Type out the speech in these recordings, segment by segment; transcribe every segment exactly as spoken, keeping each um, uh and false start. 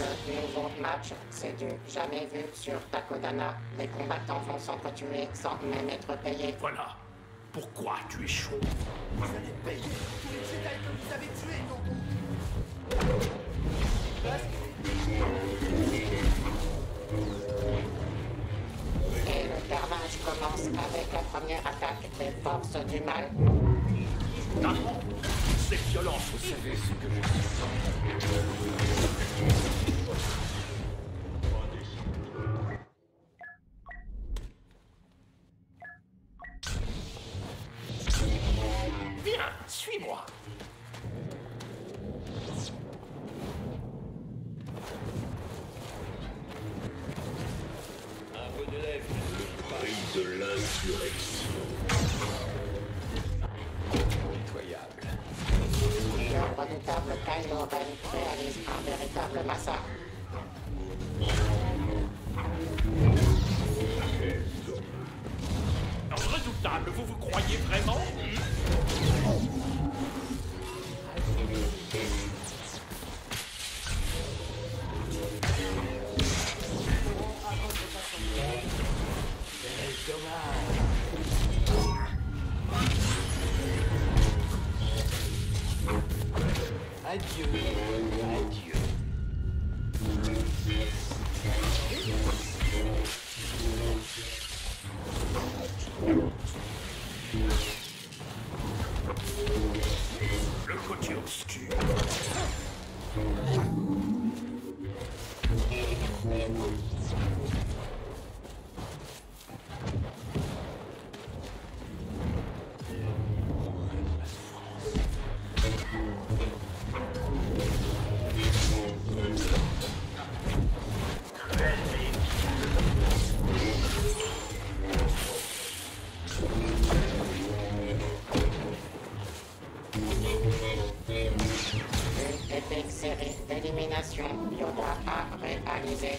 Ce nouveau match, c'est du jamais vu sur Takodana. Les combattants vont s'entretuer sans même être payés. Voilà. Pourquoi tu es chaud? Vous allez payer tous les Jedi que vous avez tués, Goku. Et le carnage commence avec la première attaque des forces du mal. Ah, c'est violent. Vous savez ce que je sens. Viens, suis-moi. Un peu de lèvres. Le prix de l'insurrection. Pitoyable. Le redoutable Kylo Ren réalise un véritable massacre. Redoutable, vous vous croyez vraiment? Adieu. Adieu. Le côté obscur. Une épique série d'élimination Yoda a réalisé.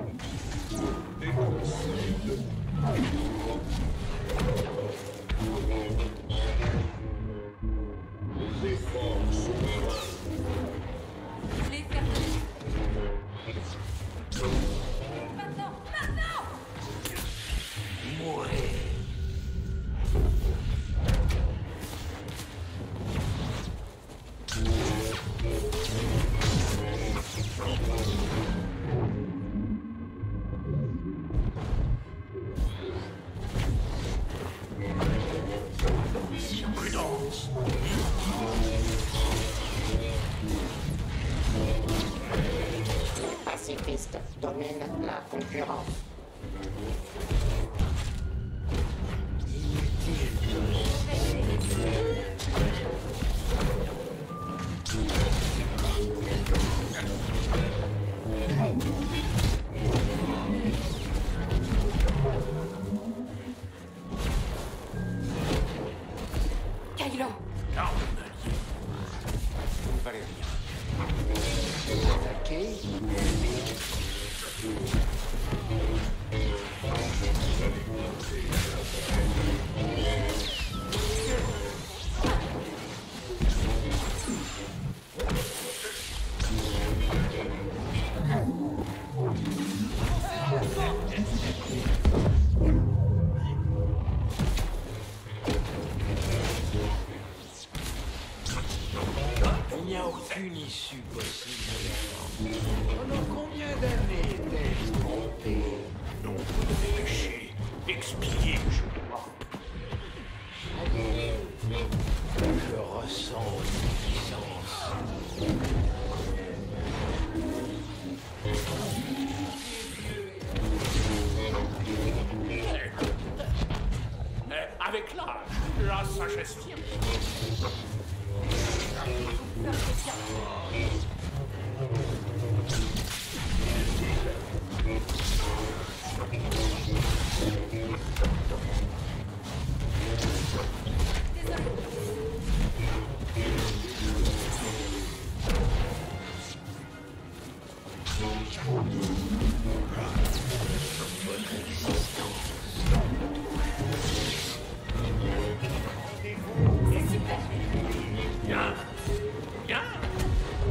Les efforts sont vains. Vous voulez faire de... Maintenant, maintenant! Mourez. Prudence. Les pacifistes dominent la concurrence. Kylo! Calme, allié. Vous ne valez rien. Il n'y a aucune issue possible. Pendant combien d'années t'es-je trompé? Nombre de péchés expiés, je crois. Je ressens une puissance. Euh, avec l'âge, la sagesse vient. C'est super! Bien, bien.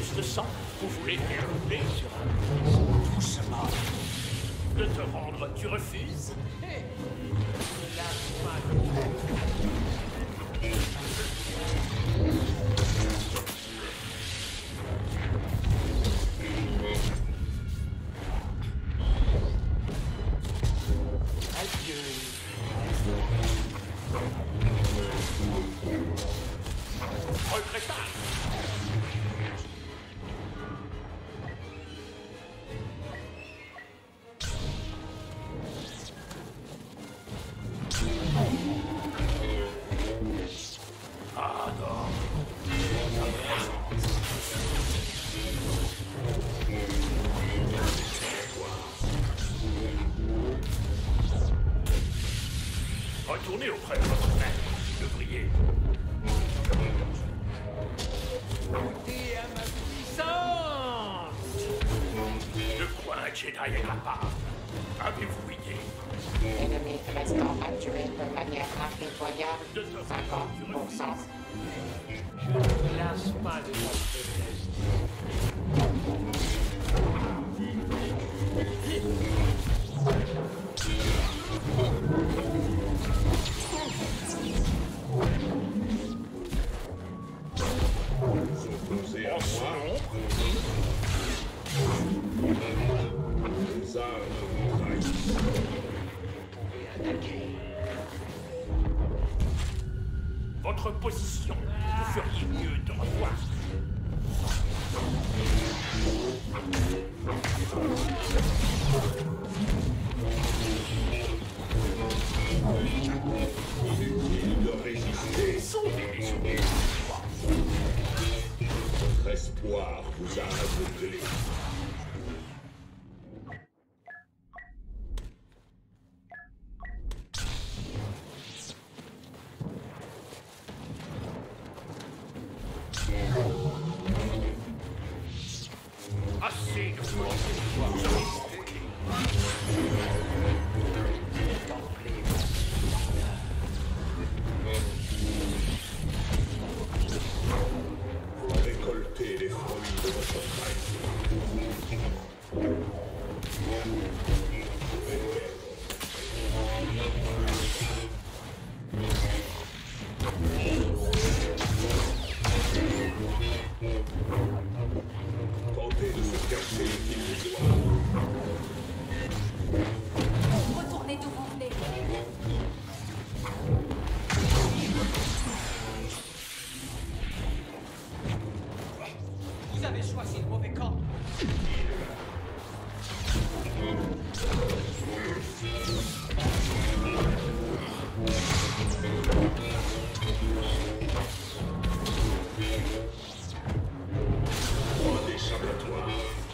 plus de sang? Vous voulez faire rouler sur un buisson doucement? De te rendre, tu refuses? Hé, ne lâche pas le adieu. Regrettable. Ah non. Retournez auprès de votre maître, devriez. Goûtez à ma puissance. De quoi un Jedi est capable? Avez-vous idée? Ennemi restant à tuer de manière impitoyable. De te cinquante pour cent. Je ne lasse pas de votre faiblesse. Opposé à moi, les armes vous trahissent. Et attaquez. Votre position, vous feriez mieux de revoir. Inutile de résister. Sauvez les souvenirs. Votre espoir vous a aveuglé. Assez de force. Vous avez manqué. Récoltez les fruits de votre trahison. Tentez de se cacher l'illusoire. Retournez d'où vous venez. Vous avez choisi le mauvais camp. Point d'échappatoire.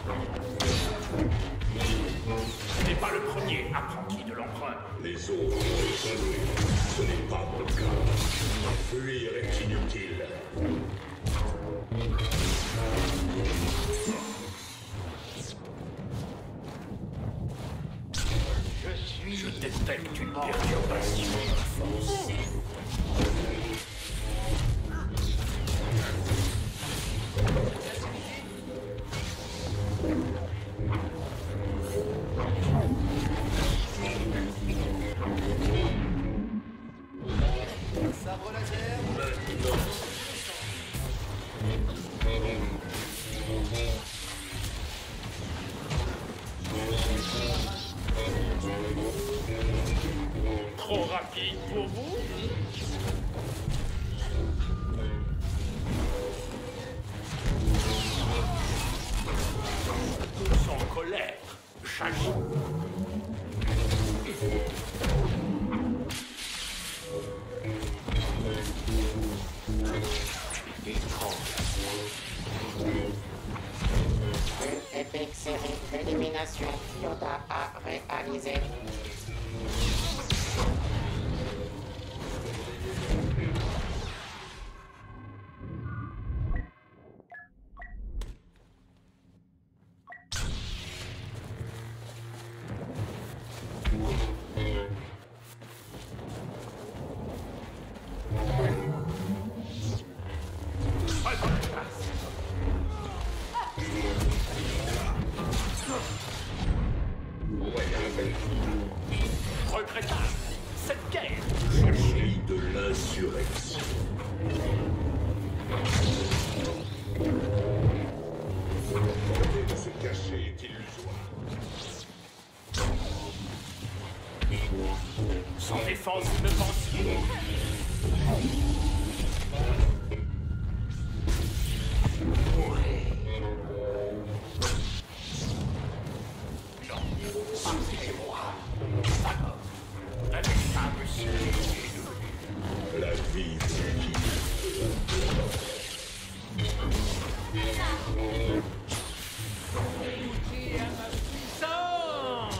Ce n'est pas le premier apprenti de l'empereur. Les autres ont échoué. Ce n'est pas mon cas. Fuir est inutile. Je suis. Je détecte une perturbation de force. Sabre laser. Maintenant, Trop rapide pour vous? Tous en colère. J'agis. Une épique série d'élimination Yoda a réalisé. À votre place. défense, vous me pensiez. Non, partez-moi. Alors, avec ça, monsieur. La vie fut Outil à ma puissance.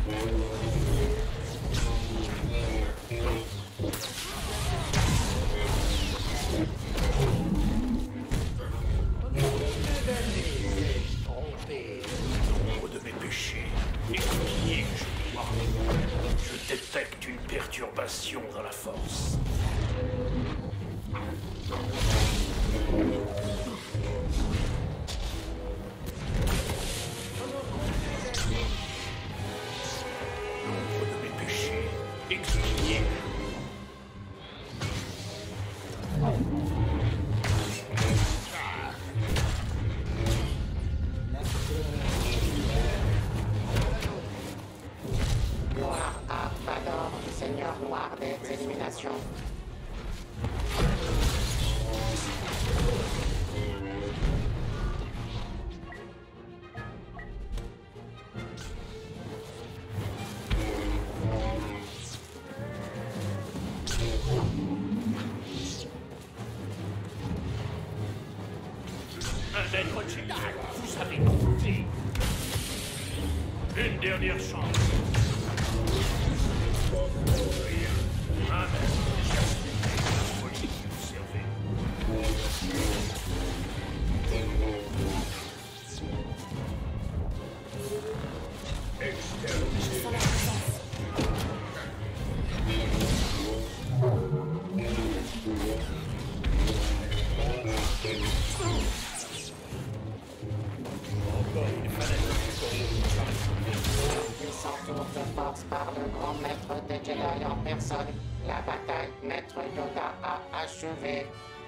Combien d'années ai-je trompé? Nombre de mes péchés, expiés que je dois. Je détecte une perturbation dans la force. Nombre de mes péchés, expiés. Gloire à Vador, Seigneur noir des illuminations. Un maître Jedi, vous avez compté. Une dernière chance. Un maître Jedi, folie qui vous servez. Je sens la présence. Puissant tour de force par le grand maître des Jedi en personne. La bataille, Maître Yoda a achevé.